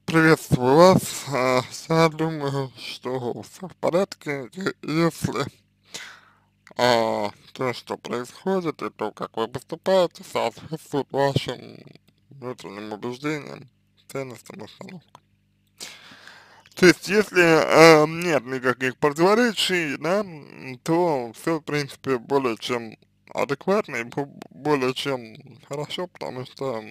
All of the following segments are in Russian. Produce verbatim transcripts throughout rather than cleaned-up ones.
Приветствую вас. А, Я думаю, что все в порядке, е- если а, то, что происходит, и то, как вы поступаете, соответствует вашим внутренним убеждениям, ценностям, установкам. То есть, если а, нет никаких противоречий, да, м, то все, в принципе, более чем адекватно и бо- более чем хорошо, потому что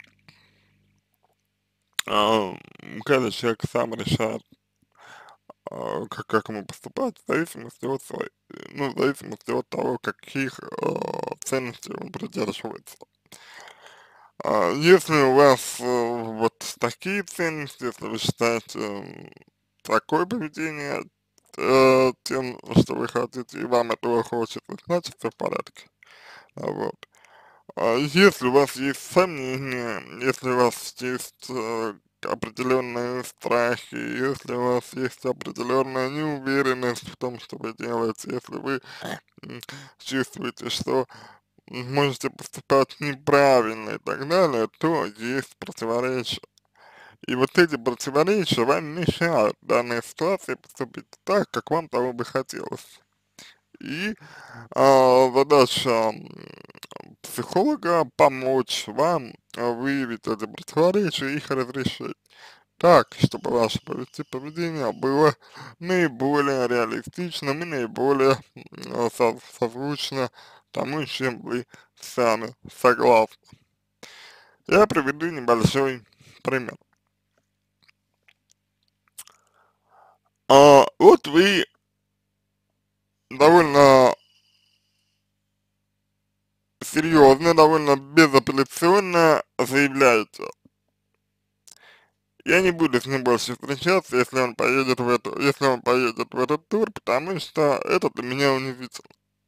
а, каждый человек сам решает, а, как, как ему поступать, в зависимости от своей, ну, в зависимости от того, каких а, ценностей он придерживается. А, если у вас э, вот такие ценности, если вы считаете м, такое поведение э, тем, что вы хотите, и вам этого хочется, значит все в порядке. А, Вот. А если у вас есть сомнения, если у вас есть э, определенные страхи, если у вас есть определенная неуверенность в том, что вы делаете, если вы м, чувствуете, что можете поступать неправильно и так далее, то есть противоречия. И вот эти противоречия вам мешают в данной ситуации поступить так, как вам того бы хотелось. И а, задача м, психолога помочь вам а, выявить эти противоречия и их разрешить так, чтобы ваше поведи- поведение было наиболее реалистичным и наиболее м, со- созвучно тому, с чем вы сами согласны. Я приведу небольшой пример. А, вот вы довольно серьезно, довольно безапелляционно заявляете: я не буду с ним больше встречаться, если он поедет в эту, если он поедет в этот тур, потому что это для меня унизительно.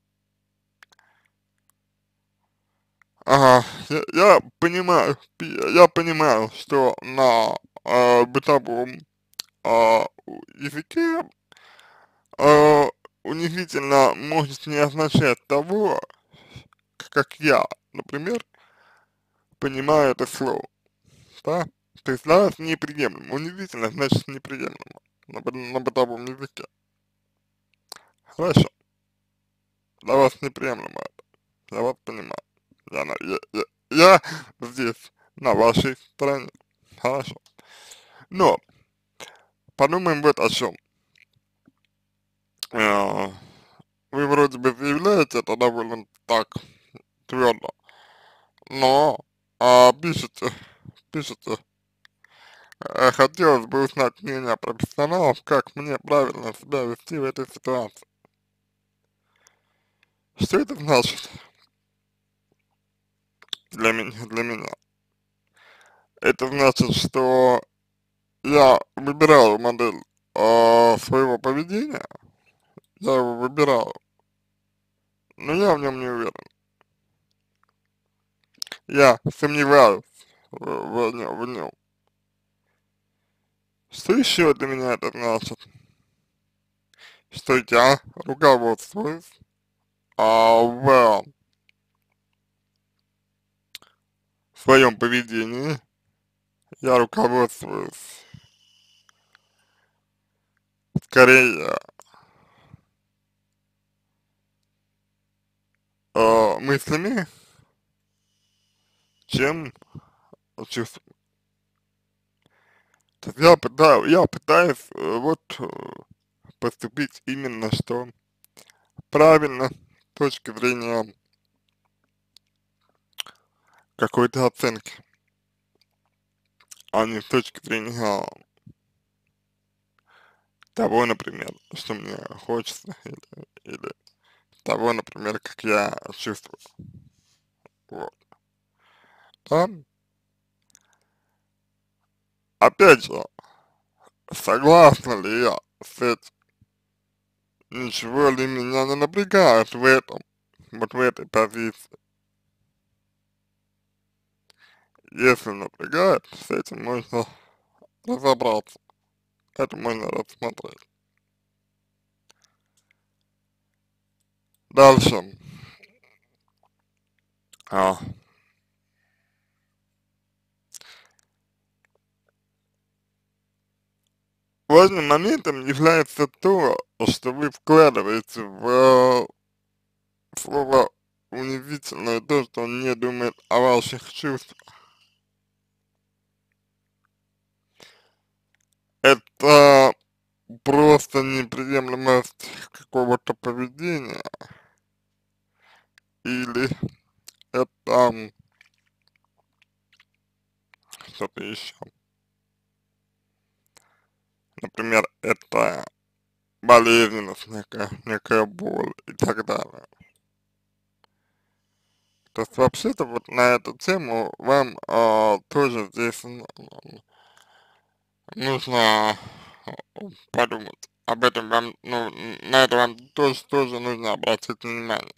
Ага, я, я понимаю, пи- я понимаю, что на э, бытовом э, языке э, унизительно может не означать того, как я, например, понимаю это слово, да? То есть для вас неприемлемо. Унизительно значит неприемлемо на, бы- на бытовом языке. Хорошо, для вас неприемлемо это, я вас понимаю. Я, на- я, я, я здесь на вашей стороне. Хорошо. Но подумаем вот о чем. Э, Вы вроде бы заявляете это довольно так твердо, но а, пишете, пишете, э, хотелось бы узнать мнение профессионалов, как мне правильно себя вести в этой ситуации. Что это значит для меня? Для меня? Это значит, что я выбираю модель а, своего поведения, я его выбираю, но я в нем не уверен. Я сомневаюсь в, в, нем, в нем. Что еще для меня это значит? Что я руководствуюсь а, в своем поведении, я руководствуюсь скорее а, мыслями, чем чувствами. То есть я пытаюсь, я пытаюсь э, вот э, поступить именно что правильно с точки зрения какой-то оценки, а не с точки зрения того, например, что мне хочется, или, или того, например, как я чувствую. Вот. Да? Опять же, согласна ли я с этим? Ничего ли меня не напрягает в этом, вот в этой позиции? Если напрягает, с этим можно разобраться, это можно рассмотреть. Дальше. А, важным моментом является то, что вы вкладываете в слово унизительное то, что он не думает о ваших чувствах. Это просто неприемлемость какого-то поведения или это что-то еще. Например, это болезненность, некая, некая боль и так далее. То есть вообще-то вот на эту тему вам а, тоже здесь н- н- нужно а, подумать. Об этом вам, ну, н- на это вам тоже, тоже нужно обратить внимание.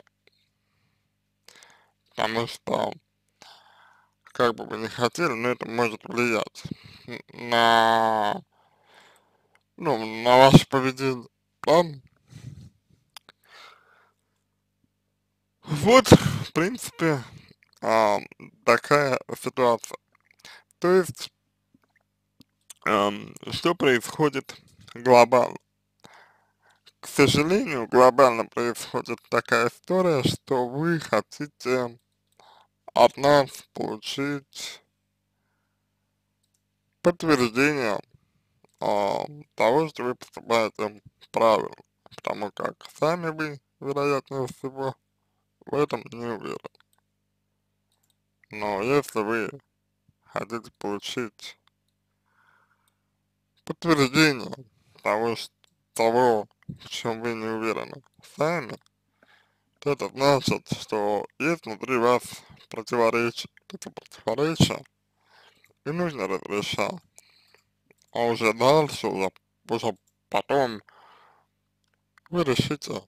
Потому что, как бы вы ни хотели, но это может влиять н- на, ну, на ваше поведение. Да? Вот, в принципе, а, такая ситуация. То есть, ам, что происходит глобально? К сожалению, глобально происходит такая история, что вы хотите от нас получить подтверждение а, того, что вы поступаете правильно, потому как сами вы, вероятнее всего, в этом не уверены. Но если вы хотите получить подтверждение того, что, того, в чем вы не уверены сами, то это значит, что есть внутри вас противоречие. Это противоречие и нужно разрешать. А уже дальше, уже, уже потом вы решите,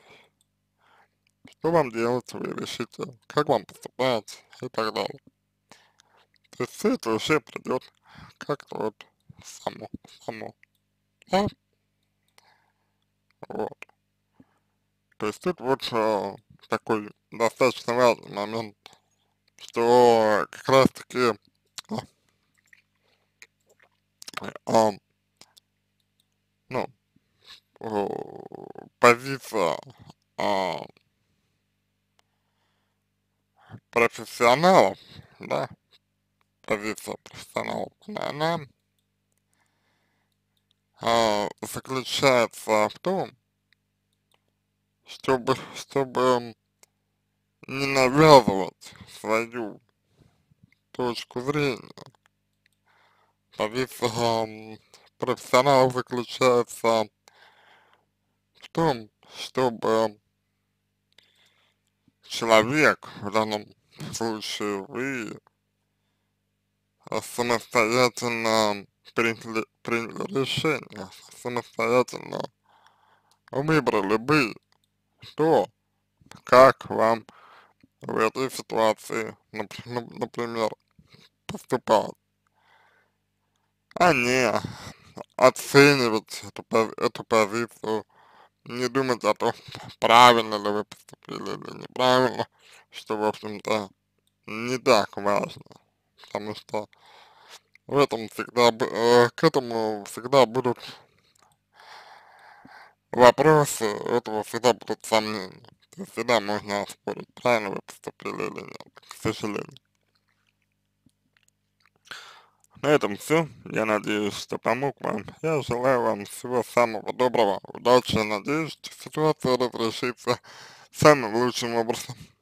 что вам делать, вы решите, как вам поступать и так далее. То есть все это уже придет как-то вот само, само, да, вот. То есть тут вот э, такой достаточно важный момент, что как раз таки а, ну, о, позиция а, профессионалов, да, позиция профессионалов, она а, заключается в том, чтобы, чтобы не навязывать свою точку зрения. Позиция ам, профессионала заключается в том, чтобы человек, в данном случае вы, а, самостоятельно приняли, приняли решение, самостоятельно выбрали бы то, как вам в этой ситуации, напр- ну, например, поступать, а не оценивать эту, по- эту позицию, не думать о том, правильно ли вы поступили или неправильно, что, в общем-то, не так важно, потому что в этом всегда, б- э, к этому всегда будут вопросы, у этого всегда будут сомнения. То есть всегда можно оспорить, правильно вы поступили или нет, к сожалению. На этом все. Я надеюсь, что помог вам. Я желаю вам всего самого доброго, удачи. Надеюсь, что ситуация разрешится самым лучшим образом.